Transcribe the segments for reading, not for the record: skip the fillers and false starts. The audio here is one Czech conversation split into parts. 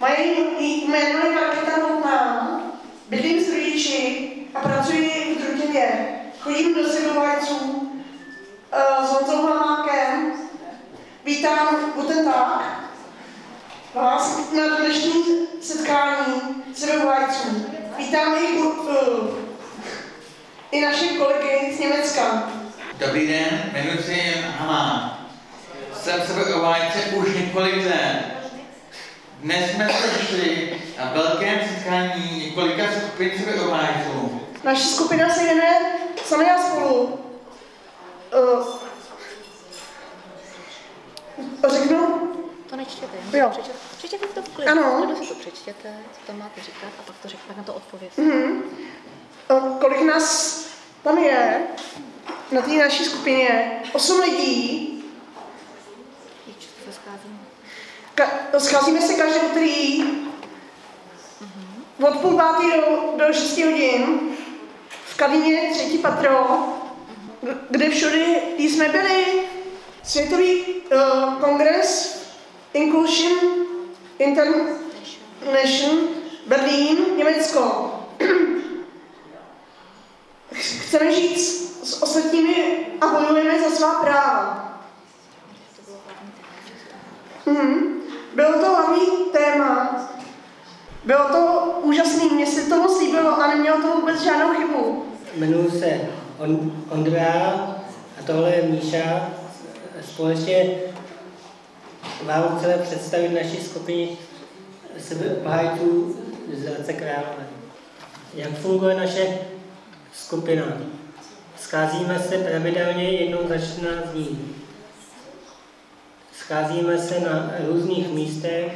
Mají jméno je Markéta Novotná, bydlím s rodiči a pracuji v Drutěvě. Chodím do Sebeobhájců s Honzou Hamákem. Vítám Guten Tag vás na dnešní setkání Sebeobhájců. Vítám i naše kolegy z Německa. Dobrý den, jmenuji se Jan Hamák. Jsem sebeobhájce už několik let. Dnes jsme se šli na velkém setkání několika skupin sebeobhájců. Naše skupina se jmenuje Sami a spolu. Řeknu? To nečtěte, jo. Přečtěte to v klidu. Ano. Si to přečtěte, co tam máte říkat a pak to řekne, na to odpověď. Kolik nás tam je na té naší skupině? 8 lidí. Scházíme se každý úterý od 4:30 do 6 hodin v kabině 3. patro, kde všude jsme byli. Světový kongres Inclusion International Berlín, Německo. Chceme žít s ostatními a bojujeme za svá práva. Bylo to hlavní téma. Bylo to úžasný, mně se to moc líbilo a nemělo to vůbec žádnou chybu. Jmenuji se Ondra a tohle je Míša. Společně vám chceme představit naši skupinu sebeobhájců z Hradce Králové. Jak funguje naše skupina? Scházíme se pravidelně jednou za 14 dní. Scházíme se na různých místech,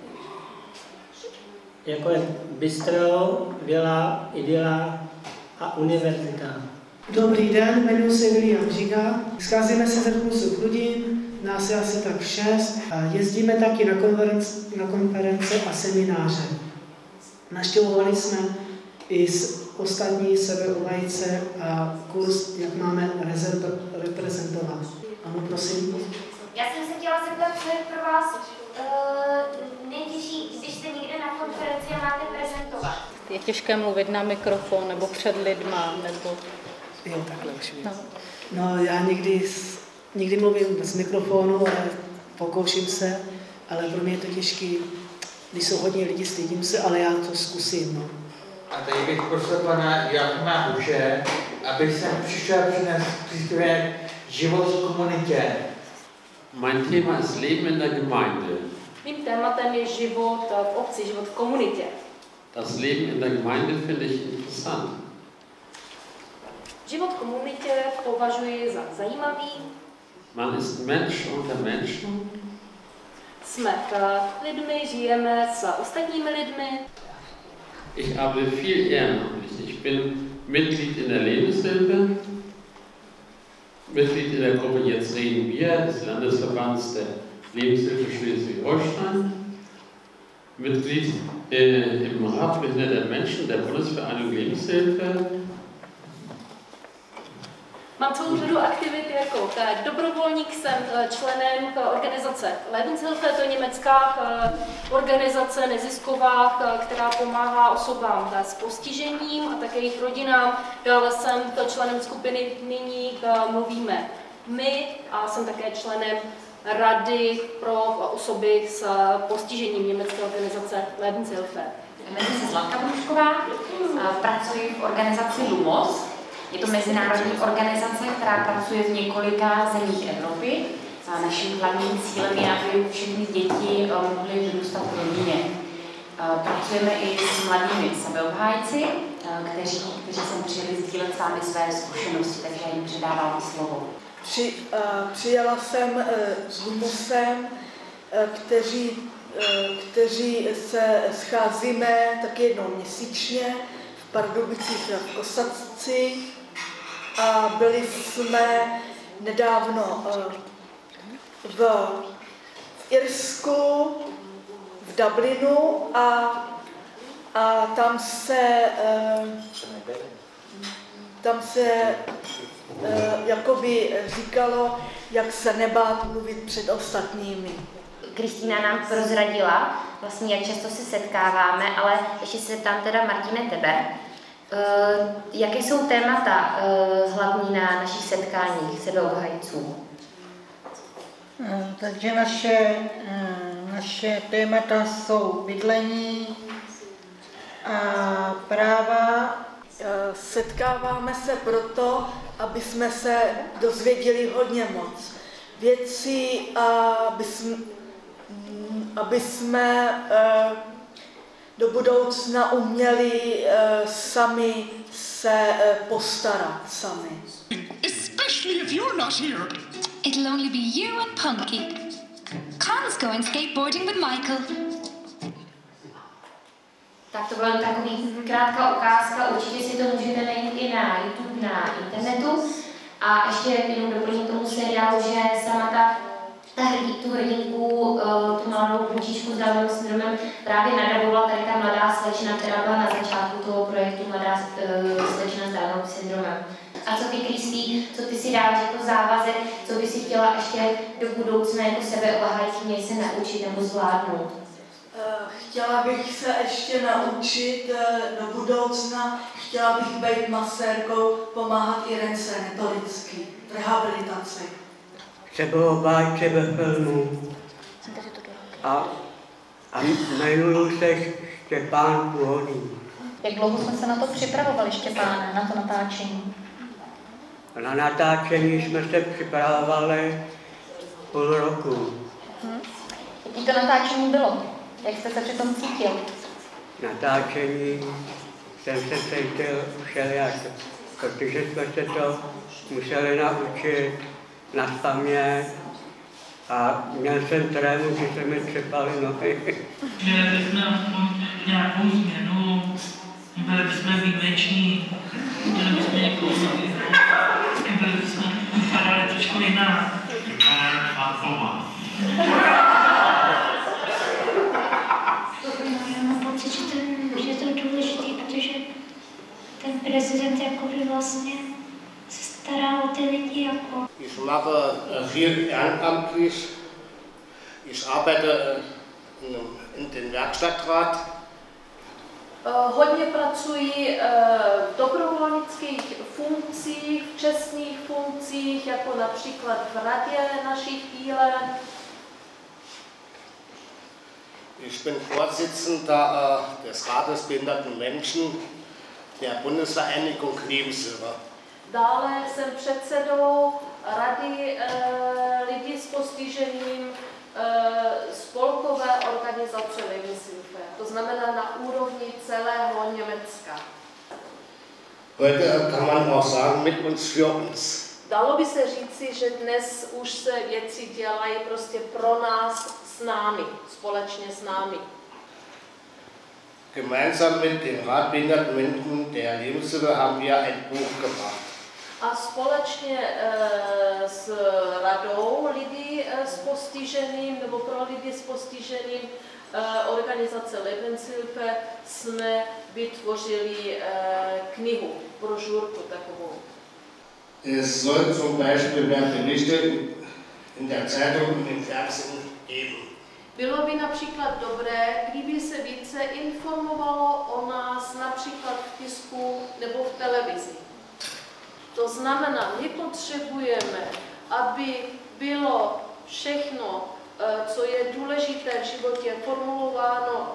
jako je bistro, vila, idyla a univerzita. Dobrý den, jmenuji se William Žiga. Scházíme se za půl lidí, nás je asi tak 6. Jezdíme taky na konference a semináře. Navštěvovali jsme i ostatní sebeobhájce a kurz, jak máme reprezentovat. Ano, prosím. Já jsem se chtěla zeptat, co je pro vás nejtěžší, když jste někde na konferenci a máte prezentovat? Je těžké mluvit na mikrofon nebo před lidma, nebo... Jo, takhle už vím. No, já někdy mluvím z mikrofonu, ale pokouším se, ale pro mě je to těžký, když jsou hodně lidí, stydím se, ale já to zkusím. No. A tady bych prosil pana Joachima Huše, aby sem přišel přines příspěvek Život v komunitě. Mein Thema ist Leben in der Gemeinde. Mým tématem je život v obci, život v komunitě. Das Leben in der Gemeinde finde ich interessant. Život v komunitě považuji za zajímavý. Man ist Mensch unter Menschen. Jsme lidmi, žijeme s ostatními lidmi. Ich arbeite viel ehrenamtlich. Ich bin Mitglied in der Lebenshilfe, Mitglied in der Gruppe Jetzt reden wir, des Landesverbands der Lebenshilfe Schleswig-Holstein, Mitglied im Rat behinderter Menschen der Bundesvereinigung Lebenshilfe. Mám celou řadu aktivit jako dobrovolník, jsem členem organizace Lebenshilfe, to je německá organizace nezisková, která pomáhá osobám s postižením a také jejich rodinám. Dále jsem členem skupiny Nyní mluvíme my a jsem také členem Rady pro osoby s postižením německé organizace Lebenshilfe. Jmenuji se Zlatka Brušková, pracuji v organizaci LUMOS. Je to mezinárodní organizace, která pracuje v několika zemích Evropy. Naším hlavním cílem je, aby všechny děti mohly vyrůstat v rodině. Pracujeme i s mladými sebeobhájci, kteří sem přijeli sdílet s vámi své zkušenosti, takže jim předávám slovo. Přijela jsem s LUMOSem, kteří se scházíme taky jednou měsíčně v Pardubicích v Kosatci a byli jsme nedávno v Irsku, v Dublinu a tam se jakoby říkalo, jak se nebát mluvit před ostatními. Kristýna nám prozradila, vlastně jak často se setkáváme, ale ještě se tam teda Martine tebe. Jaké jsou témata hlavní na našich setkáních sebeobhajců? Takže naše témata jsou bydlení a práva. Setkáváme se proto, aby jsme se dozvěděli hodně moc věcí a aby jsme do budoucna uměli sami se postarat sami. Especially if you're not here. It'll only be you and Punky. Con's going skateboarding with Michael. Tak to byla takový krátká ukázka, určitě si to můžete najít i na YouTube, na internetu. A ještě jenom doplním tomu seriálu, že sama tu hrdinku, tu mladou klučičku s Downovým syndromem právě nadabovala tady ta mladá slečna, která byla na začátku toho projektu Mladá slečna s Downovým syndromem. A co ty, Kristý, co ty si dáváš jako závazek, co by si chtěla ještě do budoucna jako sebeobhájkyně se naučit nebo zvládnout? Chtěla bych se ještě naučit do budoucna, chtěla bych být masérkou, pomáhat Irence metodicky, v rehabilitaci. Sebeobhájce ve filmu a jmenuji se Štěpán Puhoný. Jak dlouho jsme se na to připravovali, Štěpáne, na to natáčení? Na natáčení jsme se připravovali půl roku. Jaký to natáčení bylo? Jak jste se při tom cítil? Natáčení jsem se cítil všelijak, protože jsme se to museli naučit nazpaměť a měl jsem trému, že se mi třepaly nohy. Měli bychom nějakou změnu, byli bychom výjimeční, měli bychom někoho nového, byli bychom vypadali trošku jinak. Já mám pocit, že to je důležitý, protože ten prezident jakoby vlastně se stará o ty lidi jako. Ich mache viel ehrenamtlich. Ich arbeite in den Werkstattrat. Hodně pracuji v dobrovolnických funkcích, v čestných funkcích, jako například v radě našich dílen. Ich bin Vorsitzender des Rates behinderten Menschen der Bundesvereinigung Lebenshilfe. Dále jsem předsedou rady lidí s postižením spolkové organizace Lebenshilfe, to znamená na úrovni celého Německa. Heute kann man auch sagen, mit uns, für uns. Dalo by se říci, že dnes už se věci dělají prostě pro nás, s námi, společně s námi. Gemeinsam mit dem Rat behinderten Menschen der Lebenshilfe haben wir ein Buch gemacht. A společně s radou lidí s postižením nebo pro lidi s postižením organizace Lebenshilfe jsme vytvořili knihu, brožurku takovou. Es soll zum Beispiel mehr Berichte in der Zeitung und im Fernsehen geben. Bylo by například dobré, kdyby se více informovalo o nás například v tisku nebo v televizi. To znamená, my potřebujeme, aby bylo všechno, co je důležité v životě, formulováno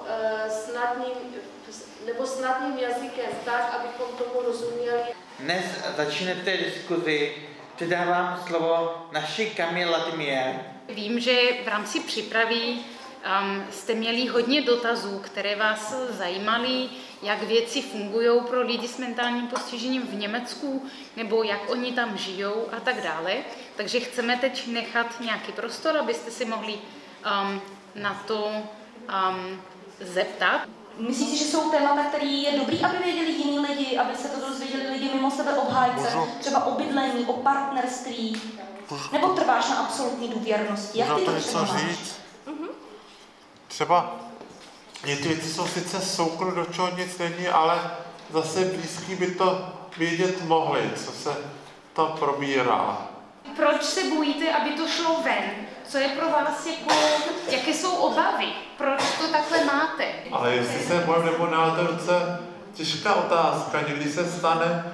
snadným jazykem tak, abychom tomu rozuměli. Dnes začnete diskuzi. Předávám slovo naší Kamil Latimier. Vím, že v rámci přípravy jste měli hodně dotazů, které vás zajímaly, jak věci fungují pro lidi s mentálním postižením v Německu, nebo jak oni tam žijou a tak dále. Takže chceme teď nechat nějaký prostor, abyste si mohli na to zeptat. Myslíš si, že jsou témata, které je dobrý, aby věděli jiní lidi, aby se to dozvěděli lidi mimo sebe obhájce, třeba o bydlení, o partnerství, nebo trváš na absolutní důvěrnosti? Jak ty to třeba máš? Třeba ty věci jsou sice soukru, do čeho nic není, ale zase blízký by to vědět mohli, co se tam probírá. Proč se bojíte, aby to šlo ven? co je pro vás jako, jaké jsou obavy, proč to takhle máte? Ale jestli se můj nebo ne, to je docela těžká otázka. Někdy se stane,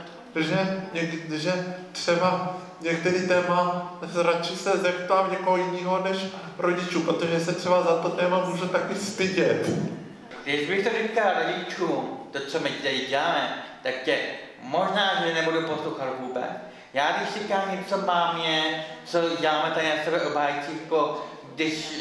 že třeba některý téma radši se zeptám někoho jiného než rodičů, protože se třeba za to téma může taky stydět. Když bych to říkal rodičům, to, co my tady děláme, tak možná, že nebudu poslouchat vůbec. Já když říkám něco mámě, co děláme tady na sebeobhájcích, jako když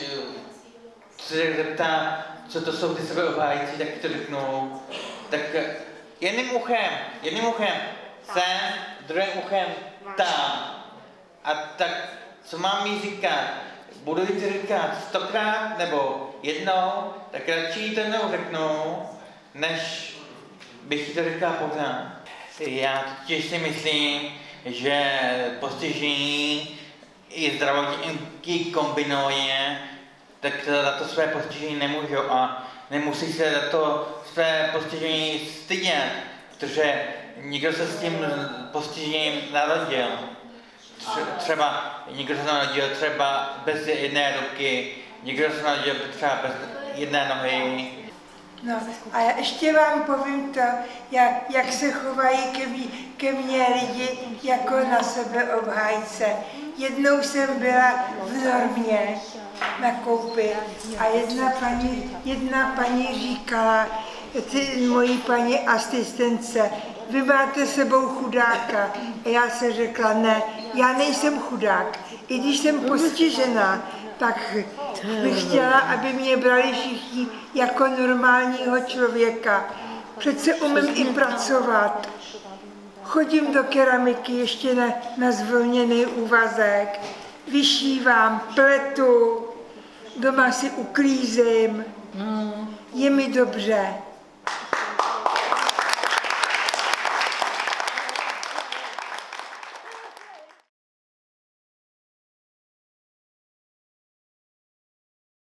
se zeptá, co to jsou ty sebeobhájci, tak to řeknou. Tak jedným uchem sem, druhým uchem tam. A tak, co mám jí říkat? Budu jí to říkat 100krát nebo jednou, tak radši to jednou řeknu, než bych jí to říkal pořád. Já totiž si myslím, že postižení i zdravotníky kombinuje, tak za to své postižení nemůžou a nemusí se za to své postižení stydět, protože nikdo se s tím postižením narodil. Třeba někdo se narodil třeba bez jedné ruky, někdo se narodil třeba bez jedné nohy. No a já ještě vám povím to, jak se chovají ke mně lidi jako na sebeobhájce. Jednou jsem byla v Normě nakoupit a jedna paní říkala, mojí paní asistence, vy máte sebou chudáka. A já jsem řekla, ne, já nejsem chudák. I když jsem postižená, tak bych chtěla, aby mě brali všichni jako normálního člověka. Přece umím i pracovat. Chodím do keramiky ještě na zvlněný úvazek. Vyšívám, pletu, doma si uklízím. Je mi dobře.